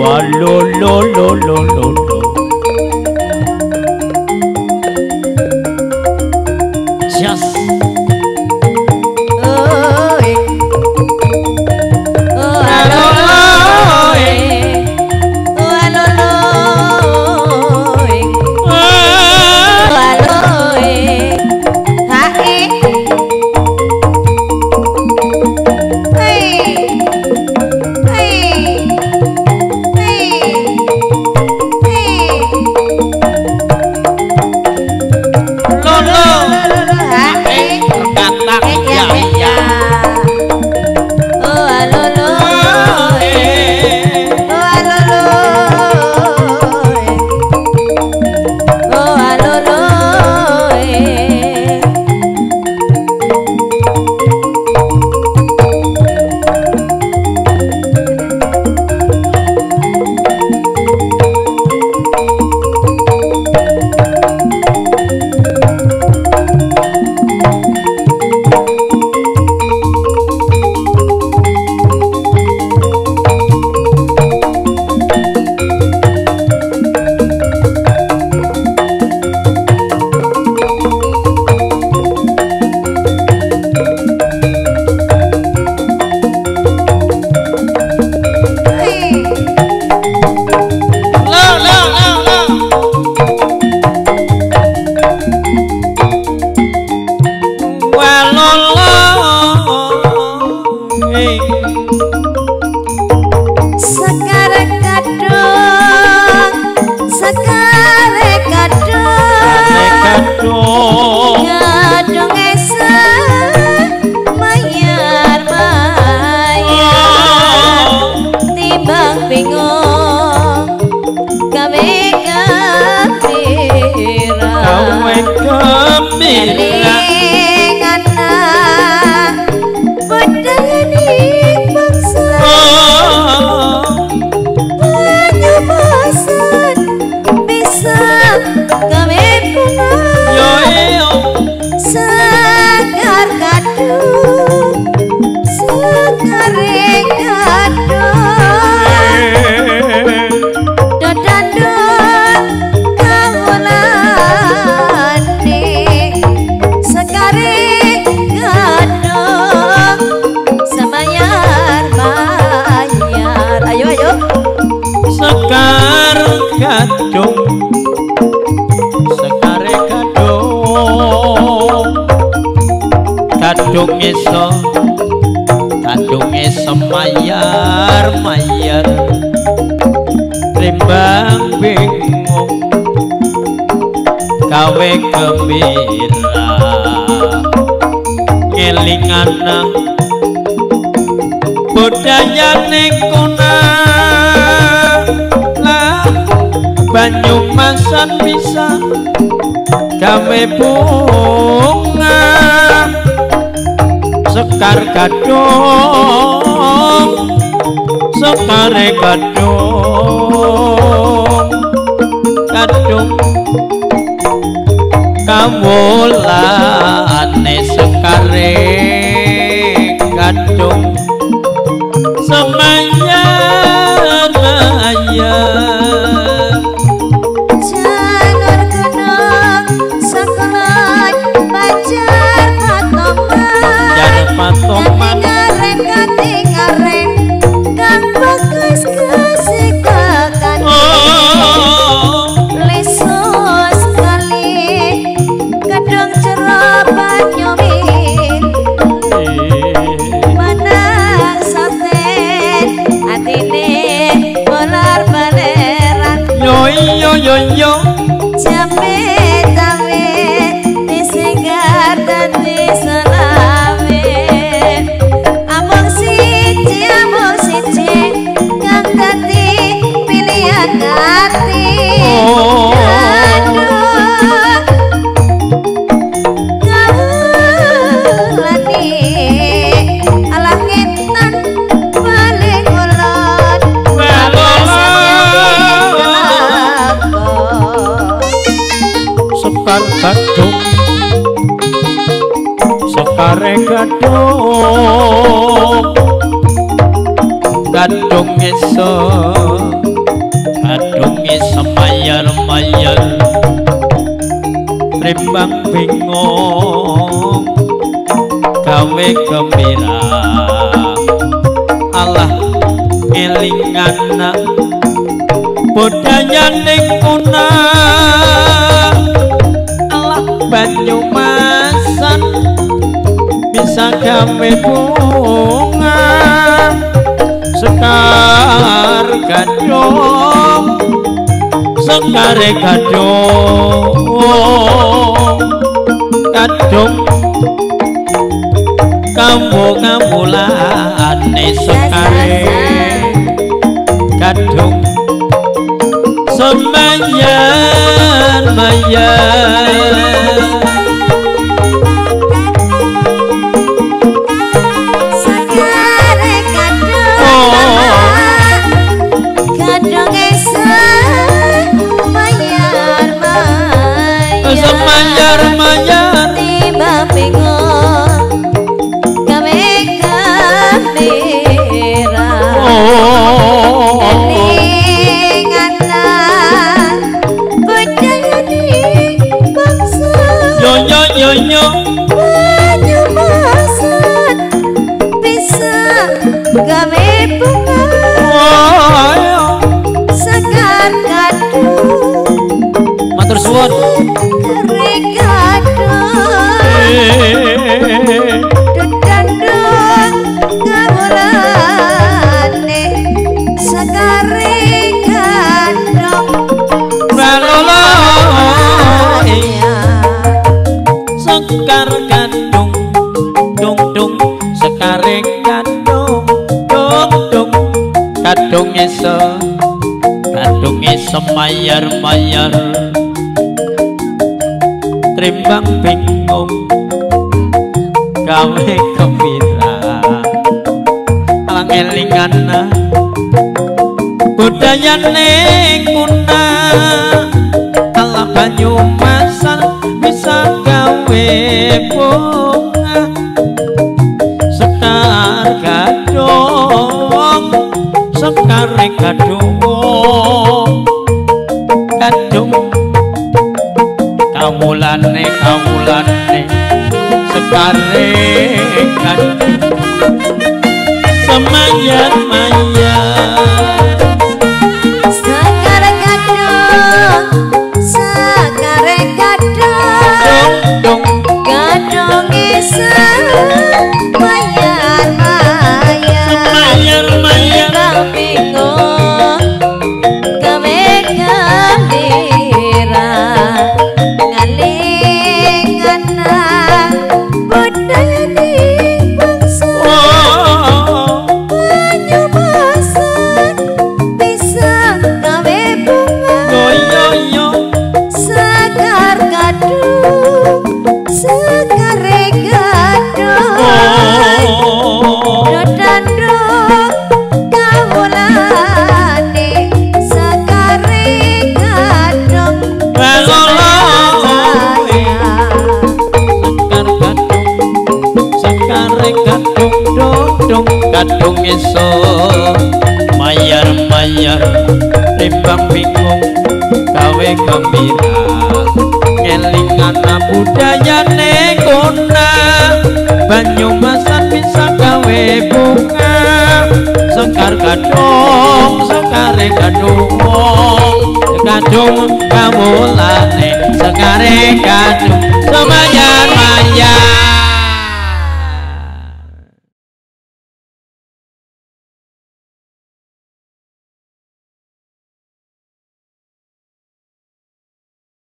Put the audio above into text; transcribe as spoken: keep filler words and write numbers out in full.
lo lo lo lo lo lo just kadung iso kadung iso mayar mayar rimbang bingung gawe gembira ngelingana budayane kuna lah banyu masan bisa gawe bunga sekar gadung sekare gadung gadung kawulane sekare gadung semayar mayar jalur gunung sekolah pacar patoman patoman ngareng kati ngareng kang bagus kesikakan lesus kali kadang cerah banyomin mana soten atine bolar baleran yo yo yo yo jambe tawe disegar dan diselawe among siji among siji kang dadi pilihan hati aduh kawulani alangitan paling ulon sekar gadung sekare gadung gadung iso kadunge semayar-mayar Rimbang bingung gawe gembira Allah ngelingan budaya ning kuna Allah Banyumasan bisa gawe bunga sekar gadung sekare gadung gadung kamu kamulane sekare gadung semayan mayan sekare gadung gadung esa mayan mayan semayar mayan tiba bingung gawe gembira yo yo Banyumasan bisa gawe bunga sekar gadung matur suwun sekare gadung dedandung ngawulane sekare gadung balolo sekar gadung dung dung sekare gadung dung dung gadung iso gadung iso mayar mayar trimbang bingung gawe gembira langelingan budayane kuna ala Banyumasan bisa gawe bunga sekar gadung sekare gadung gadung kawulane kawulane sekare gadung semayan mayan sekar gadung sekare gadung dung gadung esa mayan mayan mayar mayar bang bingung gawe gembira ngalingan budaya di bangsa Banyumasan bisa gawe bunga yo yo sekar gadung sekare gadung dedandung kawulane sekare gadung balolo sekare gadung dung dung gadung iso mayar mayar rimbang bingung gawe gembira ngelingan budayane kuna Banyumasan bisa gawe bunga sekar gadung sekare gadung gadung kawulane sekare gadung semayan mayan